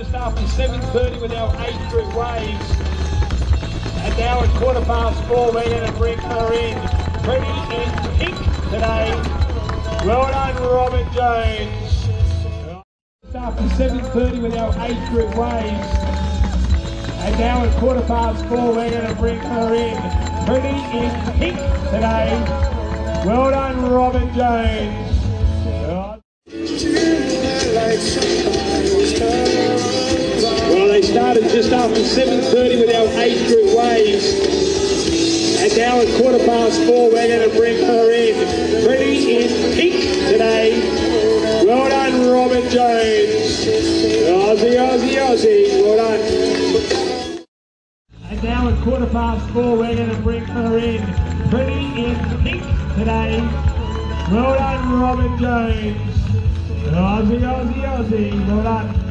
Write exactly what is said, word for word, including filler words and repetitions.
just after seven thirty with our age group waves. And now at quarter past four, we're going to bring her in. Pretty in pink today. Well done, Robert Jones. Just after seven thirty with our age group waves. And now at quarter past four, we're going to bring her in. Pretty in pink today. Well done, Robert Jones. Well, they started just after seven thirty with our age group waves. And now at quarter past four, we're going to bring her in. Pretty in pink today. Well done, Robert Jones. Aussie, Aussie, Aussie. Well done. And now at quarter past four, we're going to bring her in. Pretty in pink today. Well done, Robert Jones. Aussie, Aussie, Aussie. Well done.